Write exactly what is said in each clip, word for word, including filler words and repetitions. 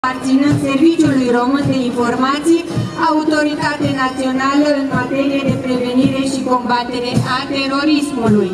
aparținând Serviciului Român de Informații, autoritate națională în materie de prevenire și combatere a terorismului.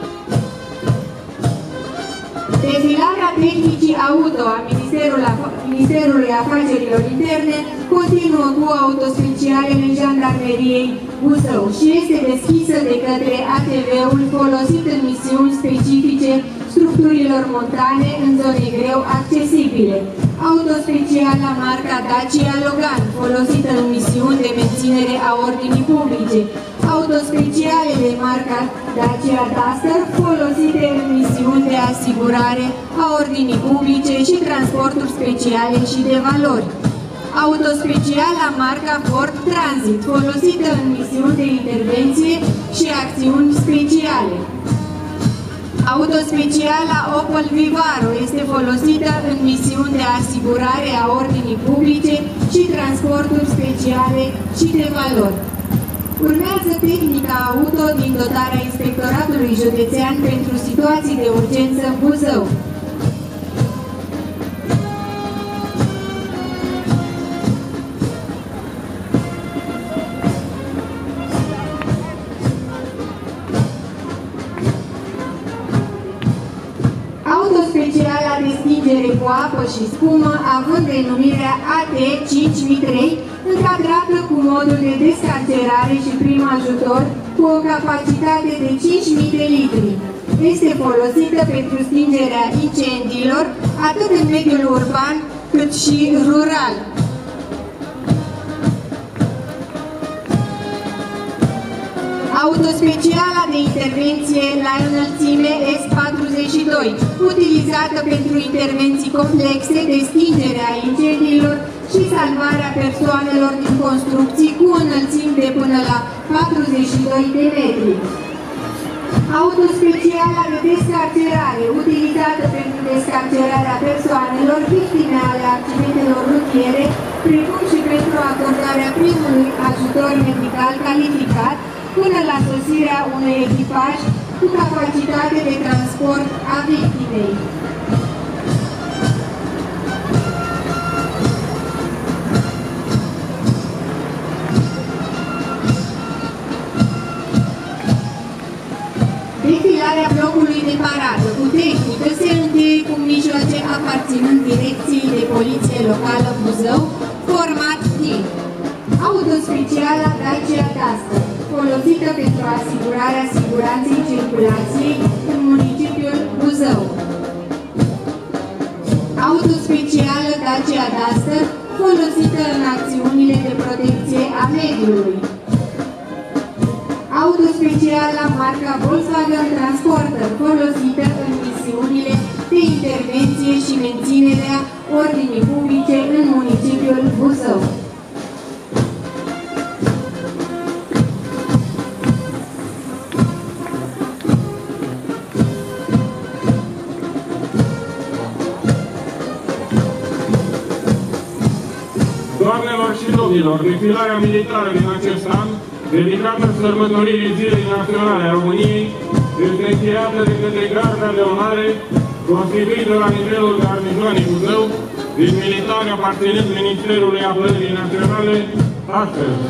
Defilarea tehnicii auto a Ministerului Afacerilor Interne continuă cu autospecialele Jandarmeriei Buzău și este deschisă de către A T V-ul folosit în misiuni specifice structurilor montane în zone greu accesibile. Autospeciala marca Dacia Logan, folosită în misiuni de menținere a ordinii publice. Autospecialele marca Dacia Duster, folosite în misiuni de asigurare a ordinii publice și transporturi speciale și de valori. Autospeciala marca Ford Transit, folosită în misiuni de intervenție și acțiuni speciale. Autospeciala Opel Vivaro este folosită în misiuni de asigurare a ordinii publice și transporturi speciale și de valori. Urmează tehnica auto din dotarea Inspectoratului Județean pentru situații de urgență Buzău. Autospeciala de stingere cu apă și spumă, având denumirea A T cinci mii trei, încadrată cu modul de descarcerare și prim ajutor cu o capacitate de cinci mii de litri. Este folosită pentru stingerea incendiilor, atât în mediul urban cât și rural. Autospeciala de intervenție la înălțime S patruzeci și doi, utilizată pentru intervenții complexe de stingere a incendiilor și salvarea persoanelor din construcții cu înălțimi de până la patruzeci și doi de metri. Autospeciala de descarcerare, utilizată pentru descarcerarea persoanelor victime ale accidentelor rutiere, precum și pentru acordarea primului ajutor medical calificat, până la sosirea unui echipaj cu capacitate de transport a victimei. Defilarea blocului de paradă cu tehnică se încheie cu mijloace aparținând Direcției de Poliție Locală Buzău, format din autospeciala Dacia Duster, folosită pentru asigurarea siguranței circulației în municipiul Buzău. Autospecială Dacia Duster, folosită în acțiunile de protecție a mediului. Autospeciala marca Volkswagen Transporter, folosită în misiunile de intervenție și menținerea ordinii publice în municipiul Buzău. Doamnelor și domnilor, defilarea militară din acest an, dedicată sărbătoririi Zilei Naționale a României, este încheiată de către Garda de Onoare, constituită la nivelul garnizoanei Buzău, din militari aparținând Ministerului Apărării Naționale, astăzi.